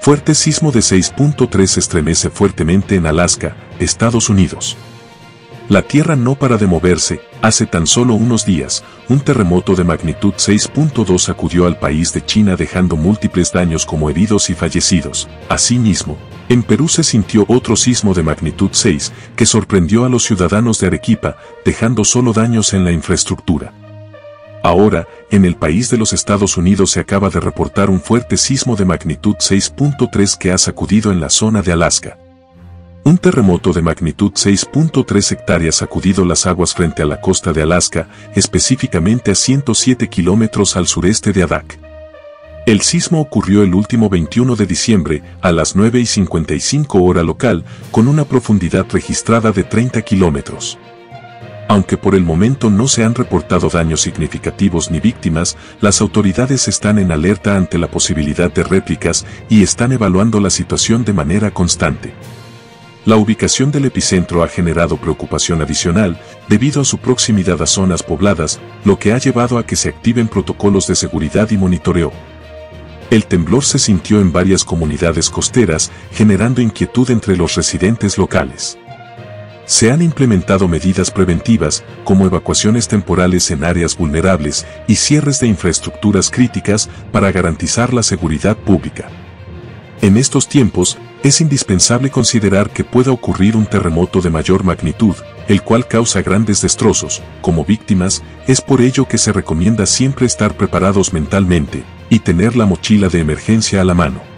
Fuerte sismo de 6.3 estremece fuertemente en Alaska, Estados Unidos. La Tierra no para de moverse. Hace tan solo unos días, un terremoto de magnitud 6.2 sacudió al país de China dejando múltiples daños como heridos y fallecidos. Asimismo, en Perú se sintió otro sismo de magnitud 6 que sorprendió a los ciudadanos de Arequipa, dejando solo daños en la infraestructura. Ahora, en el país de los Estados Unidos se acaba de reportar un fuerte sismo de magnitud 6.3 que ha sacudido en la zona de Alaska. Un terremoto de magnitud 6.3 hectáreas sacudido las aguas frente a la costa de Alaska, específicamente a 107 kilómetros al sureste de Adak. El sismo ocurrió el último 21 de diciembre, a las 9:55 hora local, con una profundidad registrada de 30 kilómetros. Aunque por el momento no se han reportado daños significativos ni víctimas, las autoridades están en alerta ante la posibilidad de réplicas y están evaluando la situación de manera constante. La ubicación del epicentro ha generado preocupación adicional debido a su proximidad a zonas pobladas, lo que ha llevado a que se activen protocolos de seguridad y monitoreo. El temblor se sintió en varias comunidades costeras, generando inquietud entre los residentes locales. Se han implementado medidas preventivas, como evacuaciones temporales en áreas vulnerables y cierres de infraestructuras críticas para garantizar la seguridad pública. En estos tiempos, es indispensable considerar que pueda ocurrir un terremoto de mayor magnitud, el cual causa grandes destrozos, como víctimas. Es por ello que se recomienda siempre estar preparados mentalmente y tener la mochila de emergencia a la mano.